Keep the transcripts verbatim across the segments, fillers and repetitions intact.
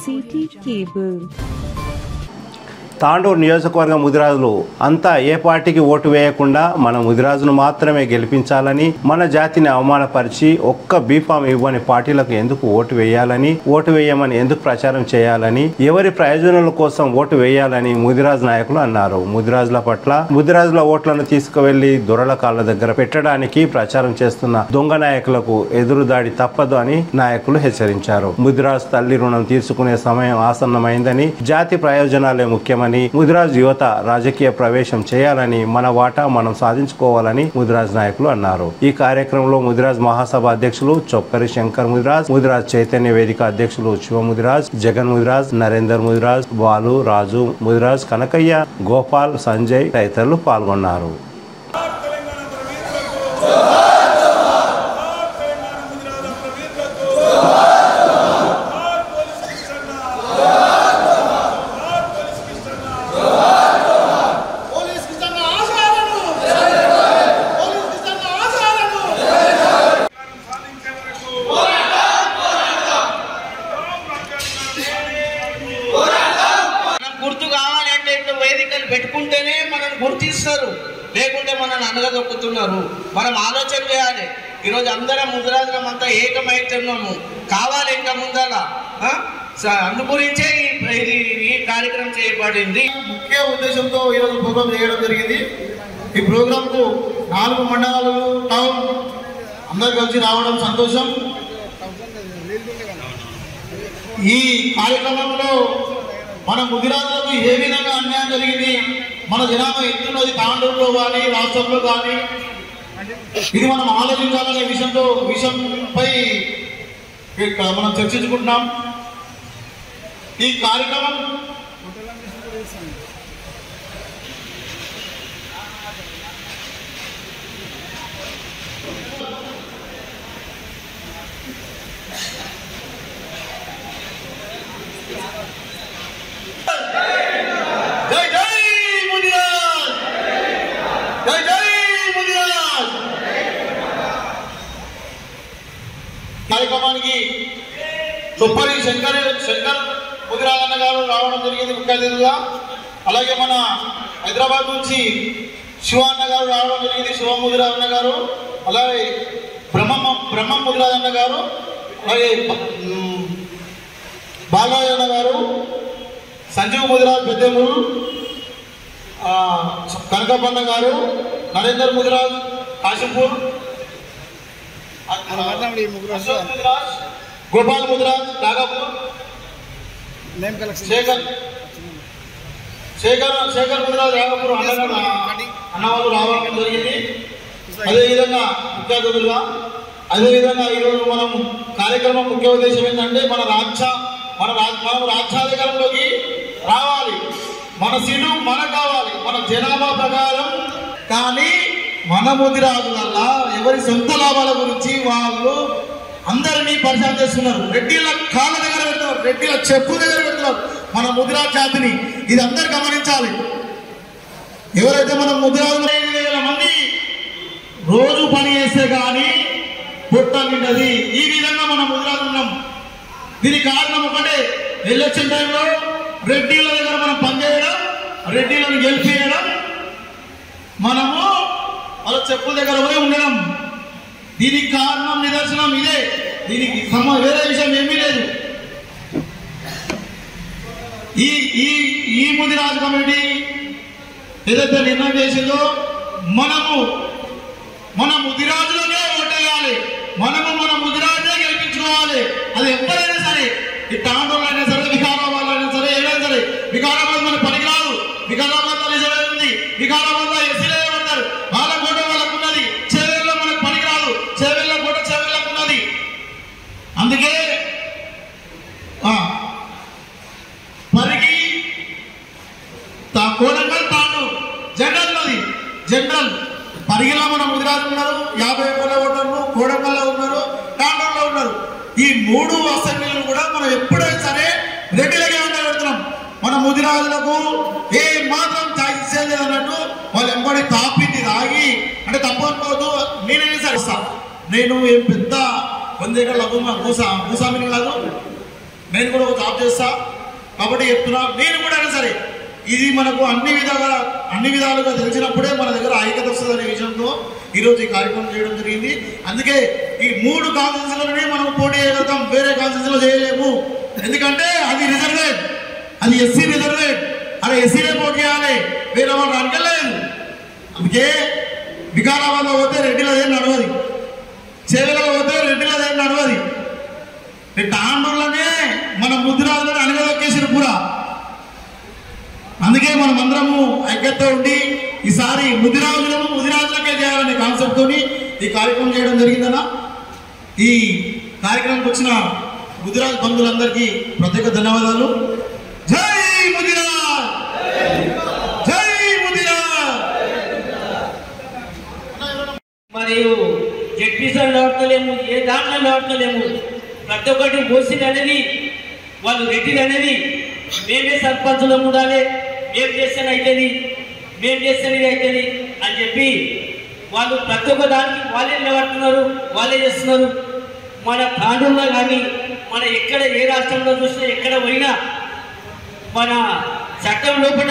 City cable. Tandur నియోజకవర్గ ముదిరాజులు అంతా ఏ పార్టీకి ఓటు వేయకుండా మన ముదిరాజును మాత్రమే గెలిపించాలని, మన జాతిని అవమానపరిచి ఒక్క బీఫామ్ ఇవ్వని పార్టీలకు ఎందుకు ఓటు వేయాలని, ఓటు వేయమని ఎందుకు ప్రచారం చేయాలని, ఎవరి ప్రయోజనాల కోసం ఓటు వేయాలని ముదిరాజు నాయకులు అన్నారు. ముదిరాజుల పట్ల ముదిరాజుల ఓట్లను తీసుకువెళ్లి దొరల కాళ్ళ దగ్గర పెట్టడానికి ప్రచారం చేస్తున్న దొంగ నాయకులకు ఎదురుదాడి తప్పదు అని నాయకులు హెచ్చరించారు. ముదిరాజు తల్లి రుణం తీర్చుకునే సమయం ఆసన్నమైందని, జాతి ప్రయోజనాలే ముఖ్యమని, ముదిరాజ్ యువత రాజకీయ ప్రవేశం చేయాలని, మన వాటా మనం సాధించుకోవాలని ముదిరాజ్ నాయకులు అన్నారు. ఈ కార్యక్రమంలో ముదిరాజ్ మహాసభ అధ్యక్షులు చొక్కరి శంకర్ ముదిరాజ్, ముదిరాజ్ చైతన్య వేదిక అధ్యక్షులు శివ ముదిరాజ్, జగన్ ముదిరాజ్, నరేందర్ ముదిరాజ్, బాలు, రాజు ముదిరాజ్, కనకయ్య, గోపాల్, సంజయ్ తదితరులు పాల్గొన్నారు. పెట్టుకుంటేనే మనల్ని గుర్తిస్తారు, లేకుంటే మనల్ని అనగదొక్కుతున్నారు. మనం ఆలోచన చేయాలి. ఈరోజు అందరం ముదిరాజులం అంతా ఏకమైతున్నాము, కావాలి ఇంకా ముందర. అందు గురించే ఈ కార్యక్రమం చేయబడింది. ముఖ్య ఉద్దేశంతో ఈరోజు ప్రోగ్రాం చేయడం జరిగింది. ఈ ప్రోగ్రాంకు నాలుగు మండలాలు, టౌన్ అందరు కలిసి రావడం సంతోషం. ఈ కార్యక్రమంలో మన ముదిరాజులకు ఏ విధంగా అన్యాయం జరిగింది, మన జనాభా ఎత్తున్నది తాండూరులో కానీ రాష్ట్రంలో కానీ, ఇది మనం ఆలోచించాలనే విషయంతో విషయంపై మనం చర్చించుకుంటున్నాం. ఈ కార్యక్రమం కార్యక్రమానికి చొప్పరి శంకర్ శంకర్ ముదిరాజ్ అన్న గారు రావడం జరిగింది ముఖ్య అతిథిగా. అలాగే మన హైదరాబాద్ నుంచి శివ అన్న గారు రావడం జరిగింది, శివ ముదిరాజ్ అన్న గారు. అలాగే బ్రహ్మ బ్రహ్మ ముదిరాజ్ అన్న గారు, అలాగే బాలయ్య అన్న గారు, సంజీవ్ ముదిరాజ్ పెద్దమూరు, కనకపన్న గారు, నరేందర్ ముదిరాజ్ కాశీపూర్, గోపాల్ ముదిరాజ్ నాగపూర్, శేఖర్ శేఖర్ శేఖర్ ముదిరాజ్ నాగపూర్ అన్నవాళ్ళు రావడం జరిగింది. అదేవిధంగా ముఖ్య అతిథులుగా అదేవిధంగా ఈరోజు మనం కార్యక్రమం ముఖ్య ఉద్దేశం ఏంటంటే మన రాజ్య మన మనం రాజ్యాధికారంలోకి రావాలి, మన సీటు మనకు కావాలి, మన జనాభా ప్రకారం. కానీ మన ముదిరాజులల్లా ఎవరి సొంత లాభాల గురించి వాళ్ళు అందరినీ పరిచయం చేస్తున్నారు. రెడ్డిల కాళ్ళ దగ్గర పెడుతున్నారు, రెడ్డిల చెప్పు దగ్గర పెడుతున్నారు మన ముదిరాజ్ జాతిని. ఇది అందరు గమనించాలి. ఎవరైతే మన ముదిరాజులు ఐదు వేల మంది రోజు పని చేస్తే కానీ పుట్ట నిండది. ఈ విధంగా మనం ముదిరాజు ఉన్నాం. దీనికి కారణం ఒకటే, ఎలక్షన్ టైంలో రెడ్డిల దగ్గర మనం పనిచేయడం, రెడ్డిలను గెలిపేయడం, మనము వాళ్ళ చెప్పుల దగ్గర పోయి ఉండడం. దీనికి కారణం నిదర్శనం ఇదే. దీనికి సమ వేరే విషయం ఏమీ లేదు. ఈ ఈ ఈ ముదిరాజు కమిటీ ఏదైతే నిర్ణయం చేసిందో మనము మన ముదిరాజులనే ఓటేయాలి, మనము మన ముదిరాజునే గెలిపించుకోవాలి. అది ఎవరైనా సరే, ఈ తాండూరులో అయినా సరే, వికారాబాద్ అయినా సరే, ఏదైనా సరే. వికారాబాద్ మన పనికి రాదు, వికారాబాద్ లో నిజమే ఉంది, వికారాబాద్ లో ఎస్సీలే పడతారు, వాళ్ళ కోట వాళ్ళకు ఉన్నది. చేవెళ్ళలో మనకు పనికి రాదు, చేవెళ్ళ కోట చేవెళ్ళకు ఉన్నది. అందుకే పరికి కోడంగల్ తాండూరు జనరల్ ఉన్నది. జనరల్ పరిగిలో మన ముదిరాజు ఉన్నారు, యాభై వేల ఓటర్లు కోడంగల్లో ఉన్నారు, తాండూరులో ఉన్నారు. ఈ మూడు అసెంబ్లీలు కూడా మనం ఎప్పుడైనా సరే రెడ్డిలకే ఉండబెడుతున్నాం. మన ముదిరాజులకు ఏ మాత్రం ఛాయిస్ అన్నట్టు వాళ్ళు ఎంబడి తాపింది తాగి అంటే తప్పు అనుకోవద్దు. నేనైనా సరే నేను ఏం పెద్ద వందేళ్ళ లఘు మూసా మూసామిని కాదు. నేను కూడా ఒక జాబ్ చేస్తా కాబట్టి చెప్తున్నా, నేను కూడా అయినా సరే ఇది మనకు అన్ని విధాలుగా అన్ని విధాలుగా తెలిసినప్పుడే మన దగ్గర ఐక్యత వస్తుంది అనే విషయంతో ఈరోజు ఈ కార్యక్రమం చేయడం జరిగింది. అందుకే ఈ మూడు కాన్స్టిట్యూన్సీలనే మనం పోటీ చేయగలుగుతాం, వేరే కాన్స్టిట్యూన్సీలో చేయలేము. ఎందుకంటే అది రిజర్వేట్, అది ఎస్సీ రిజర్వేట్, అలా ఎస్సీలే పోటీ చేయాలి, వేరే వాళ్ళు అనగలేదు. అందుకే వికారాబాద్లో పోతే రెడ్డిలదేం నడవది, చేవెలలో పోతే రెడ్డిలదేం నడవది. తాండూరులోనే మన ముద్దురాజులను అనగదొక్కేసారు పూరా. అందుకే మనం అందరము ఐక్యత ఉండి ఈసారి ముదిరాజులను ముదిరాజులకే చేయాలనే కాన్సెప్ట్ తోని ఈ కార్యక్రమం చేయడం జరిగిందన్న. ఈ కార్యక్రమంకి వచ్చిన ముదిరాజ్ బంధువులందరికీ ప్రత్యేక ధన్యవాదాలు. జై ముదిరాజ్, జై ముదిరాజ్. మరియు జడ్పీసీలు నడవట్లేము, ఏ దాంట్లో నడవట్లేము. ప్రతి ఒక్కటి మోసింది అనేది వాళ్ళు రెడ్డిలు అనేది మేమే సర్పంచులు ఉండాలి, మేము చేస్తేనే అవుతుంది, మేము చేస్తేనే అవుతుంది అని చెప్పి వాళ్ళు ప్రతి ఒక్క దానికి వాళ్ళే నిలబడుతున్నారు, వాళ్ళే చేస్తున్నారు. మన తాండూరులో కానీ మన ఎక్కడ ఏ రాష్ట్రంలో చూసినా ఎక్కడ పోయినా మన చట్టం లోపల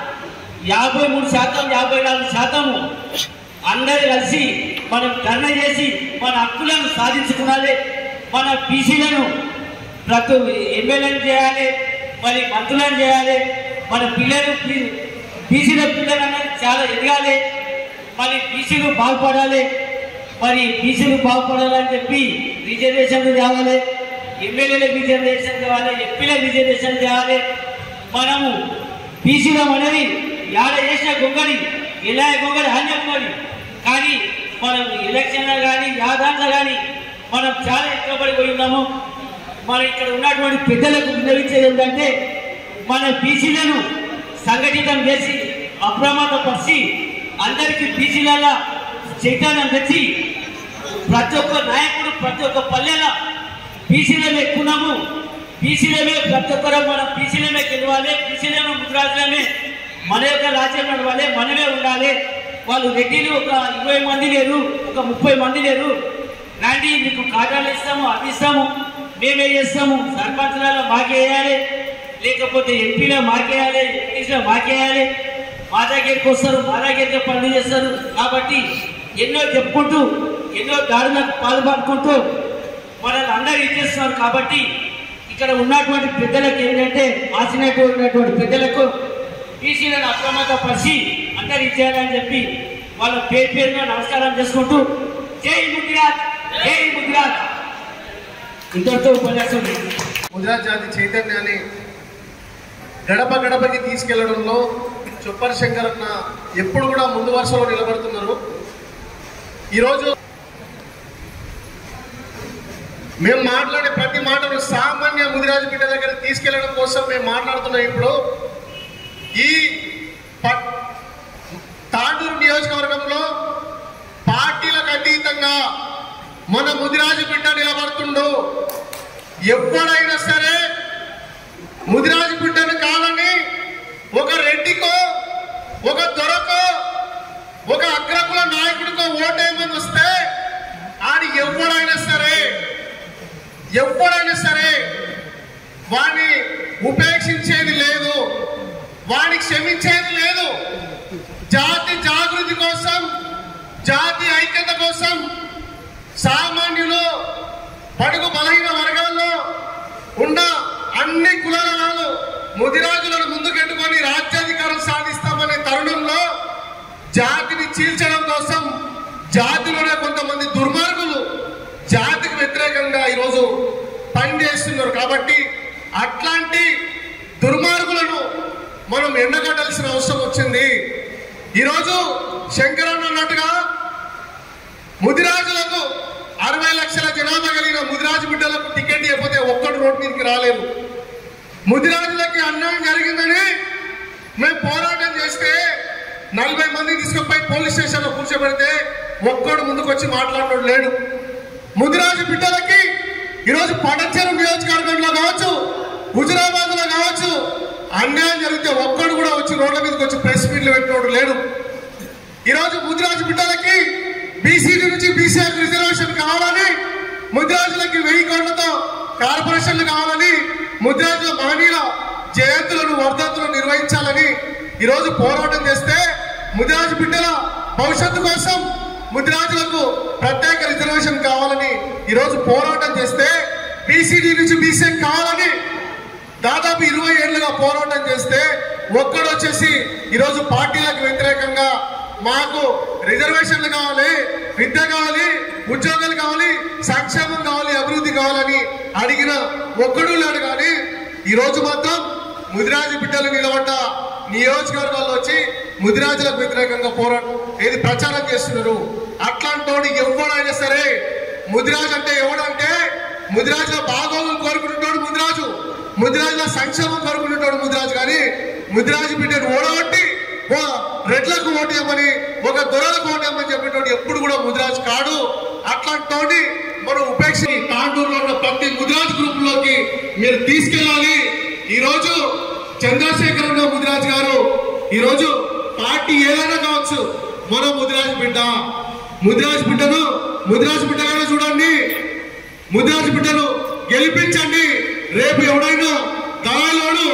యాభై మూడు శాతం యాభై నాలుగు శాతము అందరూ కలిసి మనం ధర్నా చేసి మన హక్కులను సాధించుకోవాలి. మన బీసీలను ప్రతి ఎమ్మెల్యేలు చేయాలి, మరి మంత్రులను చేయాలి. మన పిల్లలు బీసీల పిల్లలు అనేది చాలా ఎదగాలి, మరి బీసీలు బాగుపడాలి. మరి బీసీలు బాగుపడాలని చెప్పి రిజర్వేషన్లు తేవాలి, ఎమ్మెల్యేలకు రిజర్వేషన్ తేవాలి, ఎంపీలకు రిజర్వేషన్ తేవాలి. మనము బీసీలం అనేది యాడ చేసిన గొంగడి ఎలా గొంగడి అని చెప్పాలి. కానీ మనం ఎలక్షన్లో కానీ యాదాంట్లో కానీ మనం చాలా ఎక్కువబడిపోయి ఉన్నాము. మన ఇక్కడ ఉన్నటువంటి పెద్దలకు విన్నవించేది ఏంటంటే మన బీసీలను సంఘటితం చేసి అప్రమత్తపరిచి అందరికీ బీసీల చైతన్యం తెచ్చి ప్రతి ఒక్క నాయకుడు ప్రతి ఒక్క పల్లెల బీసీలమే ఎక్కున్నాము, బీసీలమే ప్రతి ఒక్కరు మనం బీసీలమే గెలవాలి, బీసీలమే ముద్రాజులమే మన యొక్క రాజ్యం నడవాలి, మనమే ఉండాలి. వాళ్ళు రెడ్డిలు ఒక ఇరవై మంది లేరు, ఒక ముప్పై మంది లేరు, రండి మీకు కాటాలు ఇస్తాము, అది ఇస్తాము, మేమే చేస్తాము, సర్పంచులలో మాకేయాలి, లేకపోతే ఎంపీలో మాకేయాలి, ఎంపీలో మాకేయాలి, మా దగ్గరికి వస్తారు, మా దగ్గరికి పనులు చేస్తారు. కాబట్టి ఎన్నో చెప్పుకుంటూ ఎన్నో దాడులకు పాల్పడుకుంటూ మనల్ని అందరూ ఇచ్చేస్తున్నారు. కాబట్టి ఇక్కడ ఉన్నటువంటి పెద్దలకు ఏంటంటే ఆసినటువంటి పెద్దలకు బీసీలను అప్రమత్తపరిచి అందరు ఇచ్చేయాలని చెప్పి వాళ్ళ పేరు పేరుగా నమస్కారం చేసుకుంటూ జై ముదిరాజ్, జై ముదిరాజ్ ఇంతటితో ఉపన్యాసం. ముదిరాజ్ జాతి చైతన్యాన్ని గడప గడపకి తీసుకెళ్లడంలో చొప్పర్ శంకర్ అన్న ఎప్పుడు కూడా ముందు వరుసలో నిలబడుతున్నారు. ఈరోజు మేము మాట్లాడే ప్రతి మాటను సామాన్య ముదిరాజు బిడ్డ దగ్గర తీసుకెళ్లడం కోసం మేము మాట్లాడుతున్నాం. ఇప్పుడు ఈ తాండూరు నియోజకవర్గంలో పార్టీలకు అతీతంగా మన ముదిరాజు బిడ్డ నిలబడుతుండో, ఎవడైనా సరే ముదిరాజు బిడ్డను కాదని ఒక రెడ్డికో ఒక దొరకో ఒక అగ్రకుల నాయకుడికో ఓటేమని వస్తే ఆడి ఎవడైనా సరే ఎవడైనా సరే వాడిని ఉపేక్షించేది లేదు, వాడిని క్షమించేది లేదు. జాతి జాగృతి కోసం, జాతి ఐక్యత కోసం సామాన్యులు పడుగు బలహీన వర్గాల్లో ఉన్న అన్ని కులాల వాళ్ళు ముదిరాజులను ముందుకెట్టుకొని రాజ్యాధికారం సాధిస్తామనే తరుణంలో జాతిని చీల్చడం కోసం జాతిలోనే కొంతమంది దుర్మార్గులు జాతికి వ్యతిరేకంగా ఈరోజు పనిచేస్తున్నారు. కాబట్టి అట్లాంటి దుర్మార్గులను మనం ఎండగట్టాల్సిన అవసరం వచ్చింది. ఈరోజు శంకరన్న అన్నట్టుగా ముదిరాజులకు అరవై లక్షల జనాభా కలిగిన ముదిరాజు బిడ్డలకు టికెట్ ఇవ్వకపోతే ఒక్కడు రోడ్డు మీదకి రాలేదు. ముదిరాజులకి అన్యాయం జరిగిందని మేము పోరాటం చేస్తే నలభై మంది తీసుకుపోయి పోలీస్ స్టేషన్లో కూర్చోబెడితే ఒక్కడు ముందుకు వచ్చి మాట్లాడడం లేడు. ముదిరాజు బిడ్డలకి ఈరోజు పటంచెరు నియోజకవర్గంలో కావచ్చు, హుజురాబాద్ లో కావచ్చు, అన్యాయం జరిగితే ఒక్కడు కూడా వచ్చి రోడ్ల మీదకి వచ్చి ప్రెస్ మీట్లు పెట్టినోడు లేడు. ఈరోజు ముదిరాజు బిడ్డలకి బీసీ నుంచి బీసీ రిజర్వేషన్ కావాలని ముదిరాజులకి వెయ్యి కోట్లతో కార్పొరేషన్లు కావాలని, ముద్రాజుల మహనీయుల జయంతులను వర్ధంతులను నిర్వహించాలని ఈరోజు పోరాటం చేస్తే, ముద్రాజు బిడ్డల భవిష్యత్తు కోసం ముద్రాజులకు ప్రత్యేక రిజర్వేషన్ కావాలని ఈరోజు పోరాటం చేస్తే, బీసీడీ నుంచి బీసీ కావాలని దాదాపు ఇరవై ఏళ్లుగా పోరాటం చేస్తే, ఒక్కడు వచ్చేసి ఈరోజు పార్టీలకు వ్యతిరేకంగా మాకు రిజర్వేషన్లు కావాలి, విద్య కావాలి, ఉద్యోగాలు కావాలి, సంక్షేమం కావాలి, అభివృద్ధి కావాలని అడిగిన ఒక్కడు లేడు. కానీ ఈరోజు మాత్రం ముదిరాజు బిడ్డలు నిలబడ్డ నియోజకవర్గాల్లో వచ్చి ముదిరాజులకు వ్యతిరేకంగా పోరాటం ఏది ప్రచారం చేస్తున్నారు. అట్లాంటి ఎవడైనా సరే, ముదిరాజు అంటే ఎవడంటే ముదిరాజుల బాగోగులు కోరుకుంటున్నాడు ముదిరాజు, ముదిరాజుల సంక్షేమం కోరుకుంటున్నాడు ముదిరాజు. కానీ ముదిరాజు బిడ్డను ఓడగొట్టి రెడ్లకు ఓటేయమని, ఒక దొరలకు ఓటేయమని చెప్పేటోడు ఎప్పుడు కూడా ముదిరాజు కాడు. అట్లాంటి మనం ఉపేక్షని తాండూరులో ఉన్న ప్రతి ముదిరాజు గ్రూప్ లోకి మీరు తీసుకెళ్ళాలి. ఈరోజు చంద్రశేఖర్ రావు ముదిరాజు గారు ఈరోజు పార్టీ ఏదైనా కావచ్చు, మనం ముదిరాజు బిడ్డ, ముదిరాజు బిడ్డను ముదిరాజు బిడ్డగానే చూడండి, ముదిరాజు బిడ్డను గెలిపించండి. రేపు ఎవడైనా దళాలోడు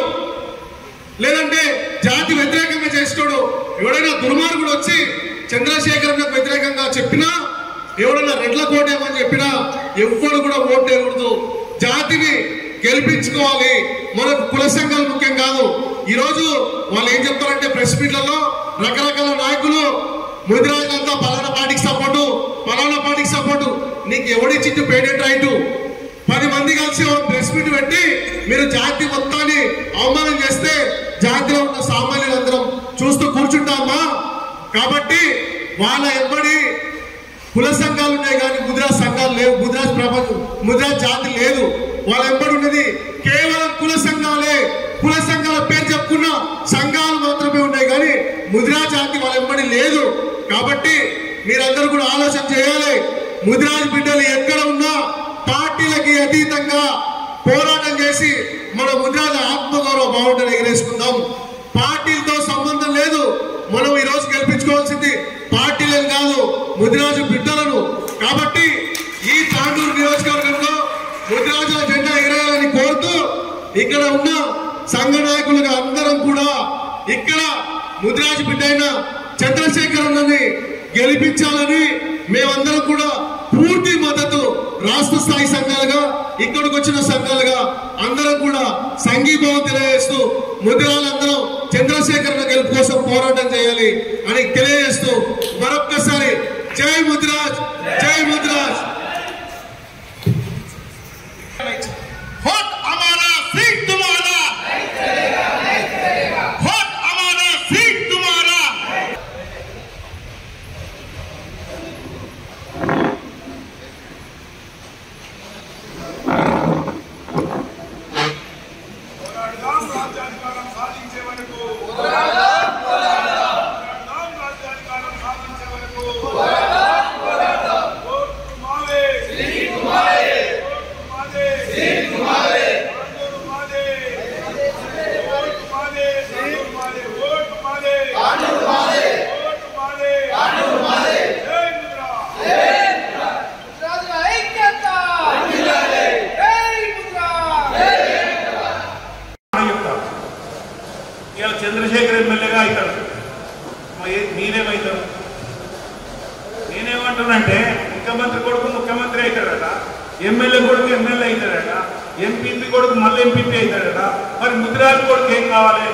లేదంటే జాతి వ్యతిరేకంగా చేస్తాడు, ఎవడైనా దుర్మార్గుడు వచ్చి చంద్రశేఖర్ వ్యతిరేకంగా చెప్పినా, ఎవడైనా రెడ్ల కోటేమని చెప్పినా ఎవ్వడు కూడా ఓటేయకూడదు. జాతిని గెలిపించుకోవాలి. మనకు కుల సంఘాలు ముఖ్యం కాదు. ఈరోజు వాళ్ళు ఏం చెప్తారంటే ప్రెస్ మీట్లలో రకరకాల నాయకులు ముదిరాజులంతా పలానా పార్టీకి సపోర్టు, పలానా పార్టీకి సపోర్టు. నీకు ఎవడిచ్చిట్టు పేటెంట్ రైటు? పది మంది కలిసి ప్రెస్ మీట్ పెట్టి మీరు జాతి మొత్తాన్ని అవమానం చేస్తే జాతిలో ఉన్న సామాన్యులందరం చూస్తూ కూర్చుంటామా? కాబట్టి వాళ్ళ ఎంబడి కుల సంఘాలు ఉన్నాయి కానీ ముదిరాజ్ సంఘాలు లేవు, ముదిరాజ్ ప్రపంచం ముదిరాజ్ జాతి లేదు. వాళ్ళ ఎంబడి ఉన్నది కేవలం కుల సంఘాలే. కుల సంఘాల పేరు చెప్పుకున్న సంఘాలు మాత్రమే ఉన్నాయి కానీ ముదిరాజ్ జాతి వాళ్ళ ఎంబడి లేదు. కాబట్టి మీరందరూ కూడా ఆలోచన చేయాలి. ముదిరాజ్ బిడ్డలు ఎక్కడ ఉన్నా పార్టీలకి అతీతంగా పోరాటం చేసి మన ముదిరాజు ఆత్మగౌరవ బావుంటని ఎగరేసుకుందాం. పార్టీలతో సంబంధం లేదు. మనం ఈ రోజు గెలిపించుకోవాల్సింది పార్టీలను కాదు, ముదిరాజు బిడ్డలను. కాబట్టి ఈ తాండూరు నియోజకవర్గంలో ముదిరాజుల జెండా ఎగరేయాలని కోరుతూ ఇక్కడ ఉన్న సంఘ నాయకులుగా అందరం కూడా ఇక్కడ ముదిరాజు బిడ్డ అయిన చంద్రశేఖర్ అన్నని గెలిపించాలని మేమందరం కూడా పూర్తి మద్దతు రాష్ట్ర స్థాయి సంఘాలుగా ఇక్కడికి వచ్చిన సంఘాలుగా అందరం కూడా సంఘీభావం తెలియజేస్తూ ముదిరాజులందరం చంద్రశేఖర్ గెలుపు కోసం పోరాటం చేయాలి అని తెలియజేస్తూ మరొక్కసారి జై ముదిరాజ్, జై ముదిరాజ్. చంద్రశేఖర్ ఎమ్మెల్యేగా అవుతాడు, మీరేమవుతారు? నేనేమంటున్నానంటే ముఖ్యమంత్రి కొడుకు ముఖ్యమంత్రి అవుతాడట, ఎమ్మెల్యే కొడుకు ఎమ్మెల్యే అవుతాడట, ఎంపీపీ కొడుకు మళ్ళీ ఎంపీపీ అవుతాడట. మరి ముదిరాజు కొడుకు ఏం కావాలి?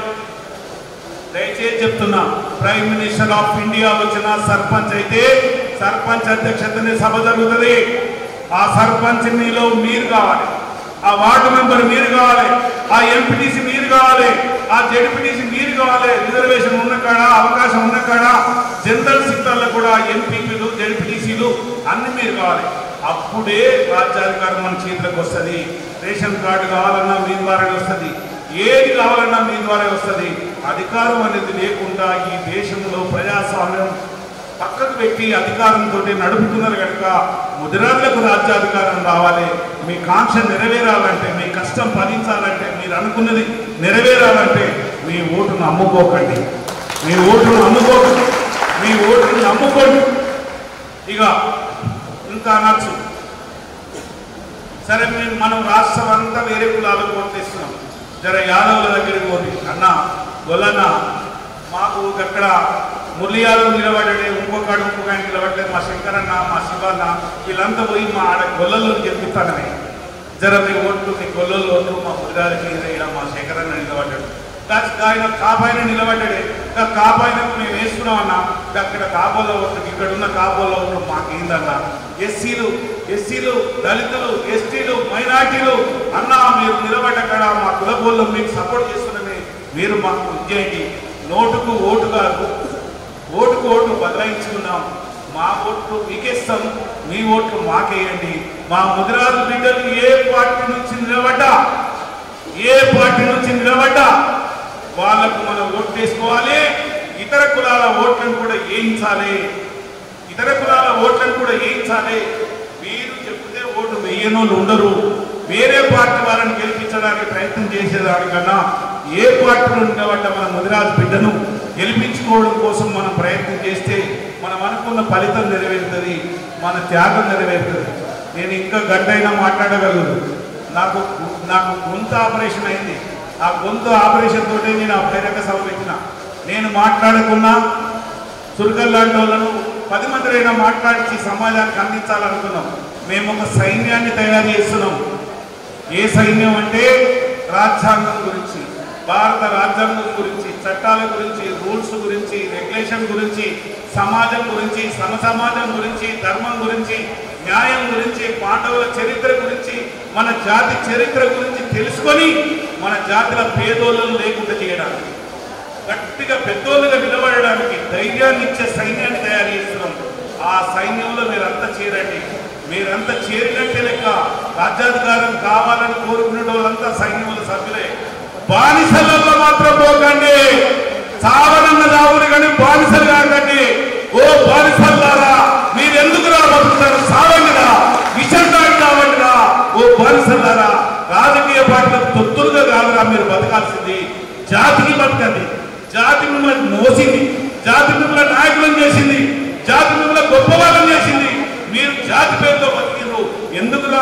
దయచేసి చెప్తున్నా, ప్రైమ్ మినిస్టర్ ఆఫ్ ఇండియా వచ్చిన సర్పంచ్ అయితే సర్పంచ్ అధ్యక్షతనే సభ జరుగుతుంది. ఆ సర్పంచ్ మీలో మీరు కావాలి, ఆ వార్డు మెంబర్ మీరు కావాలి, ఆ ఎంపీటీసీ మీరు కావాలి, ఆ జెడ్పీటీసీ మీరు కావాలి. రిజర్వేషన్ ఉన్న కాడ, అవకాశం ఉన్న కాడ జనరల్ సీట్లలో కూడా ఎంపీపీలు జెడ్పీటీసీలు అన్ని మీరు కావాలి. అప్పుడే రాజ్యాధికారం మన చేతులకు వస్తుంది. రేషన్ కార్డు కావాలన్నా మీ ద్వారానే వస్తుంది, ఏది కావాలన్నా మీ ద్వారా వస్తుంది. అధికారం అనేది లేకుండా ఈ దేశంలో ప్రజాస్వామ్యం పక్కకు పెట్టి అధికారంతో నడుపుతున్నారు కనుక ముదిరాజులకు రాజ్యాధికారం రావాలి. మీ కాంక్ష నెరవేరాలంటే, మీ కష్టం ఫలించాలంటే, మీరు అనుకున్నది నెరవేరాలంటే మీ ఓటును అమ్ముకోకండి, మీ ఓటును అమ్ముకోకండి, మీ ఓటును నమ్ముకోండి. ఇక ఇంకా అనొచ్చు సరే మేము మనం రాష్ట్రం అంతా వేరే కులాలకు ఓట్లేస్తున్నాం, జర యాదవుల దగ్గరికి పోటీ అన్న గొల్లన్న మాకు అక్కడ మురళి యాదవ్ నిలబడే ఇంకొకడు ఇంకొక ఆయన నిలబడలేదు, మా శంకరన్న మా శివన్న వీళ్ళంతా పోయి మా ఆడ గొల్లల్లో గెలిపిస్తానని జర మీరు ఓట్లు మీ గొల్లల్లో ఓట్లు మా మురళిగారికి మా శంకరన్న నిలబడ్డాడు, ఆయన కాపాయిన నిలబడ్డాడే కాపాయినకు మేము వేసుకున్నామన్నా అక్కడ కాపోలో ఓట్లు ఇక్కడ ఉన్న కాపోలో ఓట్లు మాకేందన్నా ఎస్సీలు ఎస్సీలు దళితులు ఎస్టీలు మైనార్టీలు అన్న మీరు నిలబడ్డక్కడ మా కులబోళ్ళు మీకు సపోర్ట్ చేస్తున్నారని మీరు మాకు ఇచ్చేయండి, నోటుకు ఓటు కాదు ఓటుకు ఓటు బదలాయించుకున్నాం, మా ఓట్లు మీకేస్తాం మీ ఓట్లు మాకేయండి, మా ముదిరాజు బిడ్డలు ఏ పార్టీ నుంచి నిలబడ్డా ఏ పార్టీ నుంచి నిలబడ్డా వాళ్ళకు మనం ఓటు వేసుకోవాలి, ఇతర కులాల ఓట్లను కూడా వేయించాలి ఇతర కులాల ఓట్లను కూడా వేయించాలి మీరు చెప్తే ఓటు వేయనోళ్ళు ఉండరు, వేరే పార్టీ వాళ్ళని గెలిపించడానికి ప్రయత్నం చేసేదానికన్నా ఏ పార్టీలో నిలబడ్డ మన ముదిరాజు బిడ్డను గెలిపించుకోవడం కోసం మనం ప్రయత్నం చేస్తే మనం అనుకున్న ఫలితం నెరవేరుతుంది, మన త్యాగం నెరవేరుతుంది. నేను ఇంకా గంటైనా మాట్లాడగలను, నాకు నాకు గొంతు ఆపరేషన్ అయింది, ఆ గొంతు ఆపరేషన్ తోటే నేను ఆ బహిరంగ సభ పెట్టిన, నేను మాట్లాడకున్నా చురుకల్ లాంటి వాళ్ళను పది మంది అయినా మాట్లాడించి సమాజానికి అందించాలనుకున్నాం. మేము ఒక సైన్యాన్ని తయారు చేస్తున్నాం. ఏ సైన్యం అంటే రాజ్యాంగం గురించి, భారత రాజ్యాంగం గురించి, చట్టాల గురించి, రూల్స్ గురించి, రెగ్యులేషన్ గురించి, సమాజం గురించి, సమ సమాజం గురించి, ధర్మం గురించి, న్యాయం గురించి, పాండవుల చరిత్ర గురించి, మన జాతి చరిత్ర గురించి తెలుసుకొని మన జాతిలో పేదోళ్ళను లేకుండా చేయడానికి, గట్టిగా పెద్దోళ్ళుగా నిలబడడానికి ధైర్యాన్ని ఇచ్చే సైన్యాన్ని తయారు చేస్తున్నాం. ఆ సైన్యంలో మీరంతా చేరండి, మీరంతా చేరినట్టే లెక్క. రాజ్యాధికారం కావాలని కోరుకునే వాళ్ళంతా సైన్యంలో సభ్యులే. బానిసలలో మాత్రం పోకండి, చావనన్న రావులు కానీ బానిసలు కాకండి. ఓ బానిసల్లారా మీరెందుకు రా బతుకుతారు, సావండిరా, విషం తాగి రావండిరా. ఓ బానిసల్లారా రాజకీయ పార్టీలకు తొత్తులుగా కాదురా మీరు బతకాల్సింది, జాతికి బతకండి. జాతి మిమ్మల్ని మోసింది, జాతి మిమ్మల్ని నాయకులను చేసింది, జాతి మిమ్మల్ని గొప్ప వాళ్ళని చేసింది. మీరు జాతి పేరుతో బతికిరు ఎందుకురా?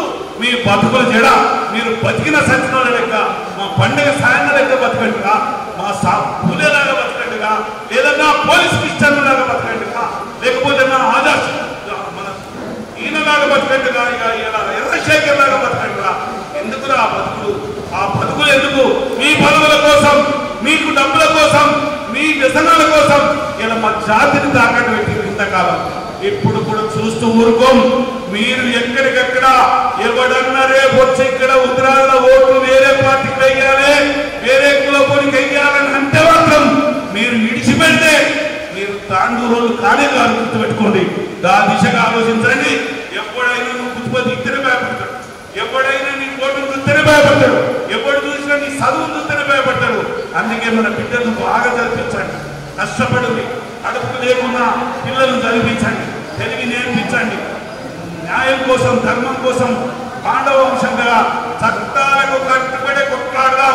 మీ బతుకుల జడ మీరు బతికిన సంచలన లెక్క, మా పండుగ సాయంత్రం లెక్క బతకండిగా, మా సా పూలేలాగా బతకండిగా, లేదన్నా పోలీస్ క్రిస్టియన్లాగా బతకండిగా, లేకపోతే నా ఆదర్శ మన ఈయనలాగా బతకండిగా, ఇక ఇలా ఎర్రశేఖర్ లాగా బతకండిగా. ఎందుకురా ఆ బతుకులు? ఆ బతుకులు ఎందుకు? మీ పదవుల కోసం, మీకు డబ్బుల కోసం, మీ వ్యసనాల కోసం ఇలా మా జాతిని తాకట్టు పెట్టింది ఇంతకాలం. ఇప్పుడు కూడా చూస్తూ ఊరుకోం. మీరు ఎక్కడికక్కడ ఎవడన్నా రేపు వచ్చి ఇక్కడ ఉత్తరాల ఓట్లు వేరే పార్టీకి వెయ్యాలి, వేరే కులపోనికి వెయ్యాలని అంటే మాత్రం మీరు విడిచిపెడితే మీరు తాండూరోళ్ళు కానే కాదు, గుర్తుపెట్టుకోండి. దా దిశగా ఆలోచించండి. ఎప్పుడైనా నువ్వు గుర్తుపోతే ఇద్దరే భయపడతాడు, ఎప్పుడైనా నీ ఓటు చూస్తేనే భయపడతాడు, ఎప్పుడు చూసినా నీ చదువు చూస్తేనే భయపడతాడు. అందుకే మన బిడ్డలను బాగా చదివించండి, కష్టపడి అడుపు లేకుండా పిల్లలను చదివించండి, తెలివి నేర్పించండి. న్యాయం కోసం, ధర్మం కోసం పాండవ వంశంగా చట్టాలకు కట్టుబడే కొట్లాడదాం,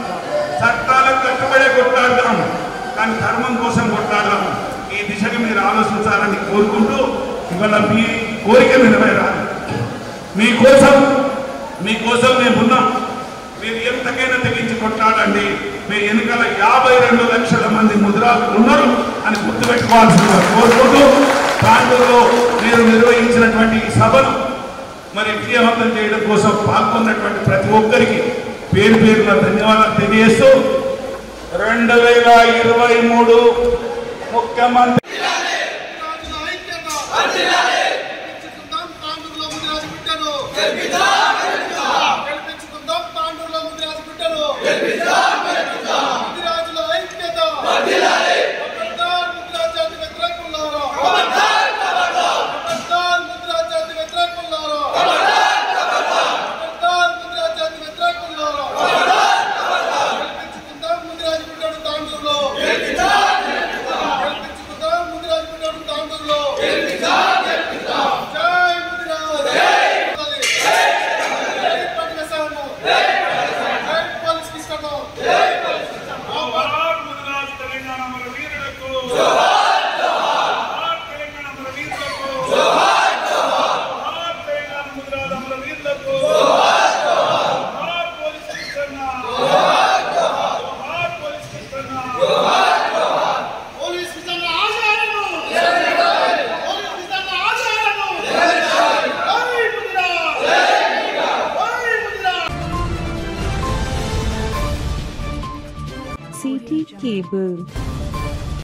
చట్టాలకు కట్టుబడే కొట్లాడదాం, కానీ ధర్మం కోసం కొట్లాడదాం. ఈ దిశగా మీరు ఆలోచించాలని కోరుకుంటూ ఇవాళ మీ కోరిక నెరవేరాలి. మీకోసం మీకోసం మేము ఉన్నాం. మీరు ఎంతకైనా తెగించి కొట్లాడండి. మీ ఎన్నికల యాభై రెండు లక్షల మంది ముద్రాలు ఉన్నారు అని గుర్తుపెట్టుకోవాల్సిందిగా కోరుకుంటూ తాండూరులో మీరు నిర్వహించినటువంటి ఈ సభను మరి విజయవంతం చేయడం కోసం పాల్గొన్నటువంటి ప్రతి ఒక్కరికి పేరు పేరున ధన్యవాదాలు తెలియజేస్తూ రెండు వేల ఇరవై మూడు ముఖ్యమంత్రి Yeah. Cable.